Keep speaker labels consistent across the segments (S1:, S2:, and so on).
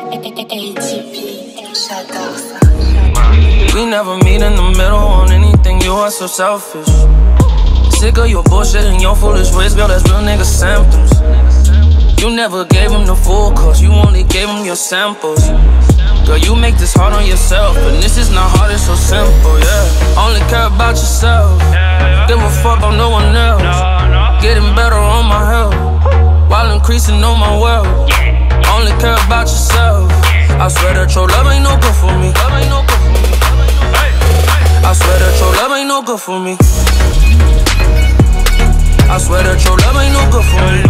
S1: J'adore ça.
S2: We never meet in the middle on anything, you are so selfish. Sick of your bullshit and your foolish ways, girl, that's real nigga symptoms. You never gave him the full course, you only gave him your samples. Girl, you make this hard on yourself, and this is not hard, it's so simple, yeah. Only care about yourself, give a fuck about no one else. Getting better on my health, while increasing on my wealth. Only care about yourself. I swear that your love ain't no good for me. I swear that your love ain't no good for me. I swear that your love ain't no good for me.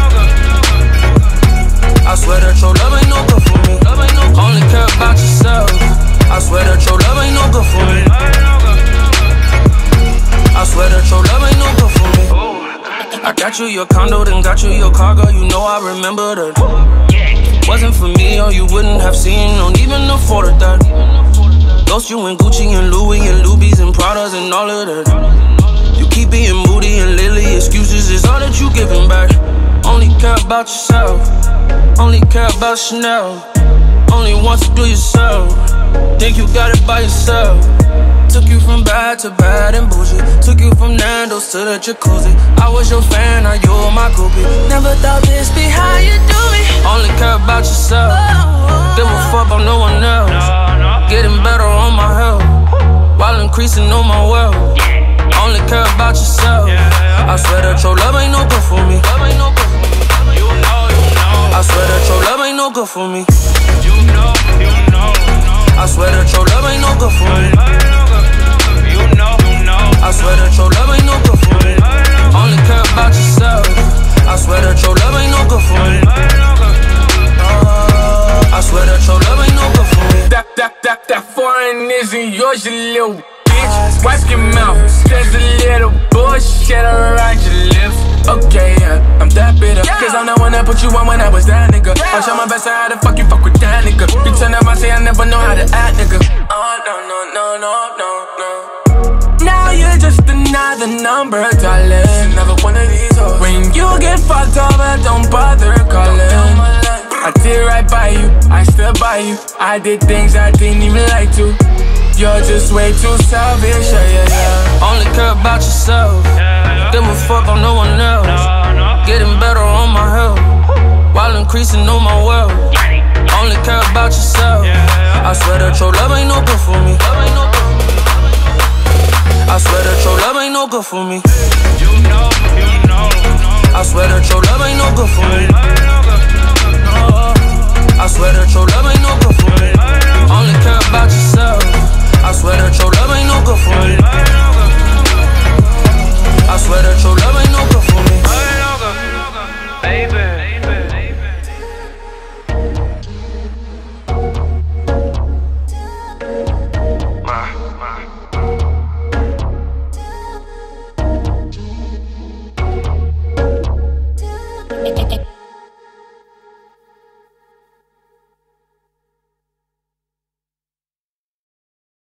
S2: I swear that your love ain't no good for me. Only care about yourself. I swear that your love ain't no good for me. I swear that your love ain't no good for me. I got you your condo, then got you your car, girl, you know I remember that. Wasn't for me or you wouldn't have seen, don't even afford that. Ghost you in Gucci and Louis and Lubies and Pradas and all of that. You keep being moody and lately excuses is all that you giving back. Only care about yourself, only care about Chanel. Only want to do yourself, think you got it by yourself. Took you from bad to bad and bullshit. Took you from Nando's to the jacuzzi. I was your fan, now you're my groupie. Never thought this be how you do me. Only care about yourself, give a fuck about no one else. Getting better on my health, while increasing on my wealth. Only care about yourself. I swear that your love ain't no good for me. I swear that your love ain't no good for me. I swear that your love ain't no good for me. I swear that your love ain't no good for me. Only care about yourself. I swear that your love ain't no good for me. I swear that your love ain't no good for me.
S3: That foreign isn't yours, you little bitch. Wipe your mouth, there's a little bullshit around your lips. Okay, yeah, I'm that bitter, cause I'm the one that put you on when I was that nigga. I'll show my best how to fuck you fuck with that nigga. You turn up, I say I never know how to act, nigga. Oh, no. Now you're just another number, darling. Another one of these hoes. When you get fucked up, don't bother calling. I did right by you, I stood by you. I did things I didn't even like to. You're just way too selfish, yeah.
S2: Only care about yourself, give a fuck on no one else. Getting better on my health, while increasing on my wealth. Only care about yourself. I swear that your love ain't no good for me. I swear that your love ain't no good for me. I swear that your love ain't no good